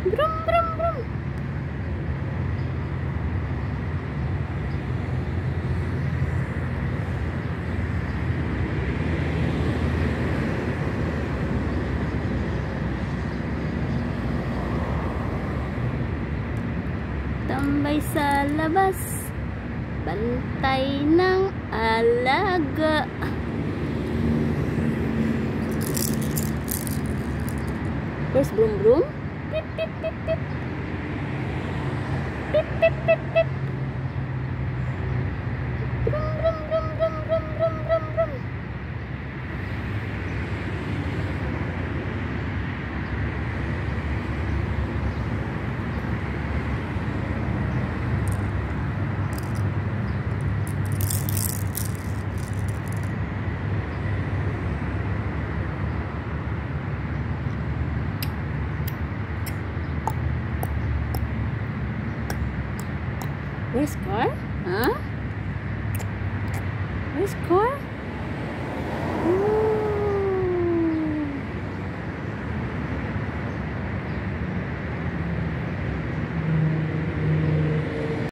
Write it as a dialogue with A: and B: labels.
A: Brum, brum, brum. Tambay sa labas, bantay ng alaga. First brum brum. Pip pip pip pip. Pip pip pip pip. Brum brum brum brum brum brum brum brum. Where's car? Huh? Where's car?